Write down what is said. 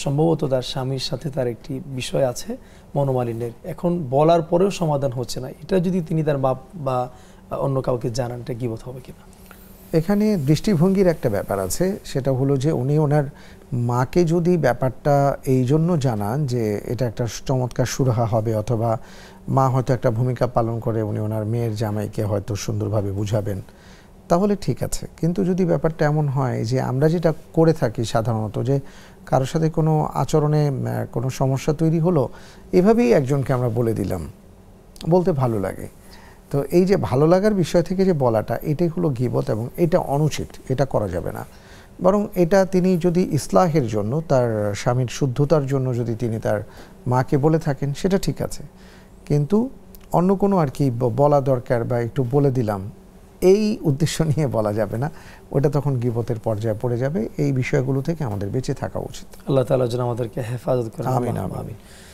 সম্ভবত তার স্বামীর সাথে তার একটি বিষয় আছে মনোমালিন্যের, এখন বলার পরেও সমাধান হচ্ছে না, এটা যদি তিনি তার বাপ বা অন্য কাউকে জানান, এটা গীবত হবে কিনা? এখানে দৃষ্টিভঙ্গির একটা ব্যাপার আছে, সেটা হলো যে উনি ওনার মাকে যদি ব্যাপারটা এই জন্য জানান যে এটা একটা চমৎকার সুরাহা হবে, অথবা মা হয়তো একটা ভূমিকা পালন করে উনি ওনার মেয়ের জামাইকে হয়তো সুন্দরভাবে বুঝাবেন, তাহলে ঠিক আছে। কিন্তু যদি ব্যাপারটা এমন হয় যে আমরা যেটা করে থাকি সাধারণত, যে কারোর সাথে কোনো আচরণে কোনো সমস্যা তৈরি হলো, এভাবেই একজনকে আমরা বলে দিলাম, বলতে ভালো লাগে, তো এই যে ভালো লাগার বিষয় থেকে যে বলাটা, এটাই হলো গীবত, এবং এটা অনুচিত, এটা করা যাবে না। বরং এটা তিনি যদি ইসলাহের জন্য, তার স্বামীর শুদ্ধতার জন্য যদি তিনি তার মাকে বলে থাকেন, সেটা ঠিক আছে। কিন্তু অন্য কোনো আর কি বলা দরকার বা একটু বলে দিলাম, এই উদ্দেশ্য নিয়ে বলা যাবে না, ওটা তখন গীবতের পর্যায়ে পড়ে যাবে। এই বিষয়গুলো থেকে আমাদের বেঁচে থাকা উচিত। আল্লাহ তাআলা যেন আমাদেরকে হেফাজত করেন। আমিন আমিন।